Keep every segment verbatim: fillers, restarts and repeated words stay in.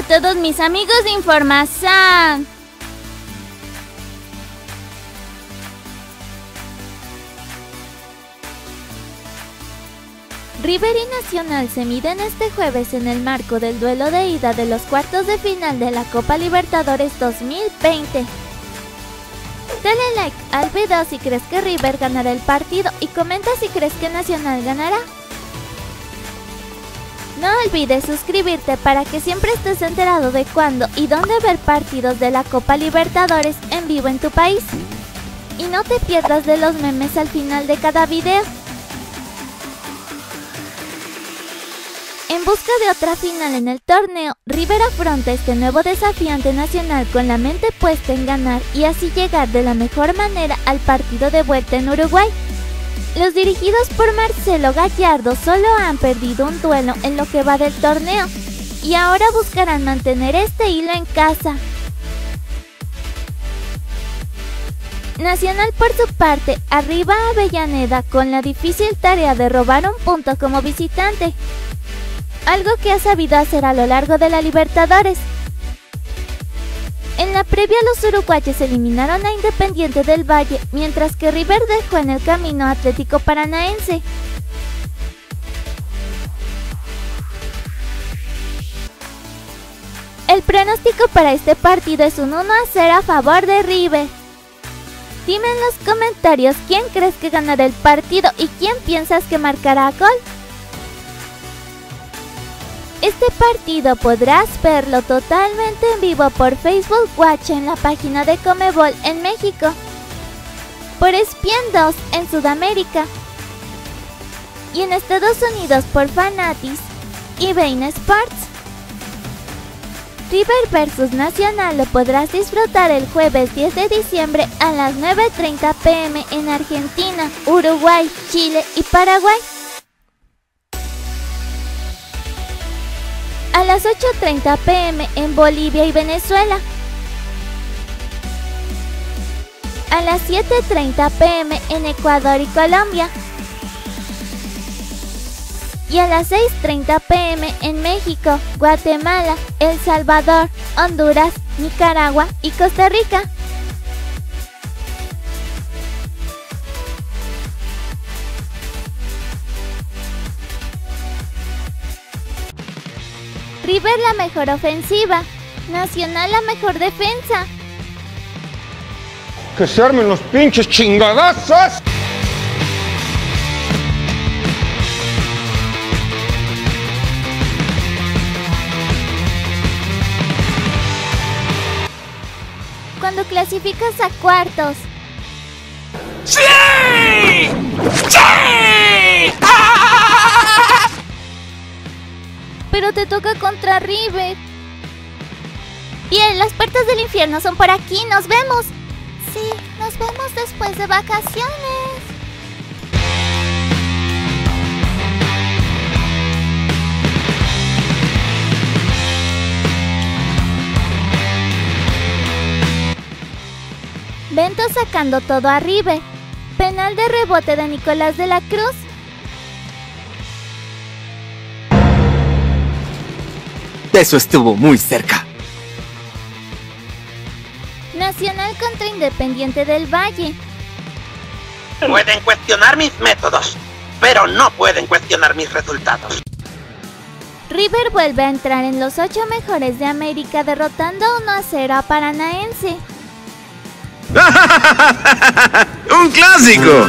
todos mis amigos de Información. River y Nacional se miden este jueves en el marco del duelo de ida de los cuartos de final de la Copa Libertadores dos mil veinte. Dale like al video si crees que River ganará el partido y comenta si crees que Nacional ganará. No olvides suscribirte para que siempre estés enterado de cuándo y dónde ver partidos de la Copa Libertadores en vivo en tu país. Y no te pierdas de los memes al final de cada video. En busca de otra final en el torneo, River afronta este nuevo desafiante Nacional con la mente puesta en ganar y así llegar de la mejor manera al partido de vuelta en Uruguay. Los dirigidos por Marcelo Gallardo solo han perdido un duelo en lo que va del torneo y ahora buscarán mantener este hilo en casa. Nacional por su parte arriba a Avellaneda con la difícil tarea de robar un punto como visitante, algo que ha sabido hacer a lo largo de la Libertadores. En la previa los uruguayos eliminaron a Independiente del Valle, mientras que River dejó en el camino a Atlético Paranaense. El pronóstico para este partido es un uno a cero a favor de River. Dime en los comentarios quién crees que ganará el partido y quién piensas que marcará gol. Este partido podrás verlo totalmente en vivo por Facebook Watch en la página de Conmebol en México, por E S P N dos en Sudamérica y en Estados Unidos por Fanatics y Bein Sports. River versus Nacional lo podrás disfrutar el jueves diez de diciembre a las nueve y treinta pm en Argentina, Uruguay, Chile y Paraguay. A las ocho y treinta pm en Bolivia y Venezuela. A las siete y treinta pm en Ecuador y Colombia. Y a las seis y treinta pm en México, Guatemala, El Salvador, Honduras, Nicaragua y Costa Rica. River la mejor ofensiva, Nacional la mejor defensa. ¡Que se armen los pinches chingadazos! Cuando clasificas a cuartos. ¡Sí! ¡Sí! ¡Ah! Pero te toca contra River. Bien, las puertas del infierno son por aquí, nos vemos. Sí, nos vemos después de vacaciones. Bento sacando todo a River. Penal de rebote de Nicolás de la Cruz. Eso estuvo muy cerca. Nacional contra Independiente del Valle. Pueden cuestionar mis métodos, pero no pueden cuestionar mis resultados. River vuelve a entrar en los ocho mejores de América derrotando uno a cero a Paranaense. ¡Un clásico!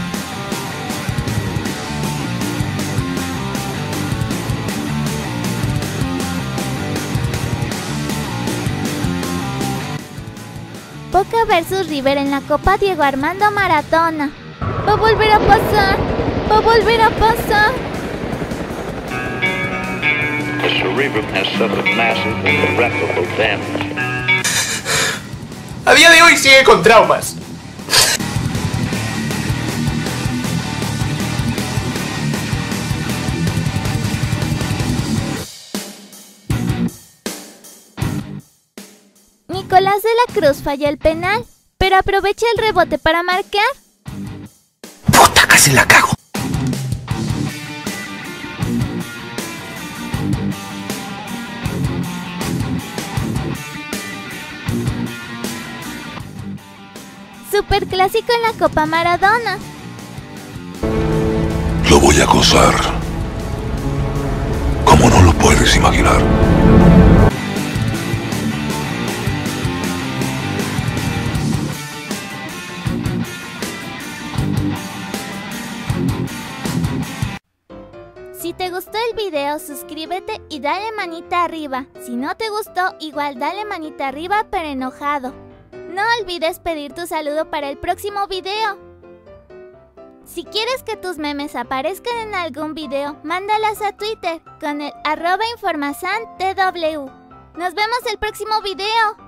Boca versus River en la Copa Diego Armando Maradona. Va a volver a pasar. Va a volver a pasar. Mister River has suffered massive and irreparable damage. A día de hoy sigue con traumas. Nicolás de la Cruz falla el penal, pero aprovecha el rebote para marcar. ¡Puta, casi la cago! Superclásico en la Copa Maradona. Lo voy a gozar. Como no lo puedes imaginar. Si te gustó el video, suscríbete y dale manita arriba. Si no te gustó, igual dale manita arriba pero enojado. No olvides pedir tu saludo para el próximo video. Si quieres que tus memes aparezcan en algún video, mándalas a Twitter con el arroba informasan tw. Nos vemos el próximo video.